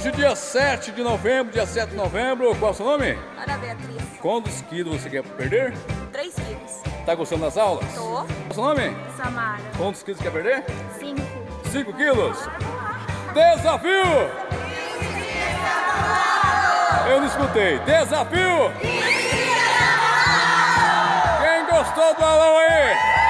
Hoje, dia 7 de novembro, qual é o seu nome? Ana Beatriz. Quantos quilos você quer perder? 3 quilos. Tá gostando das aulas? Tô. Qual é o seu nome? Samara. Quantos quilos você quer perder? 5. 5 quilos? Desafio! Eu não escutei. Desafio! Quem gostou do balão aí?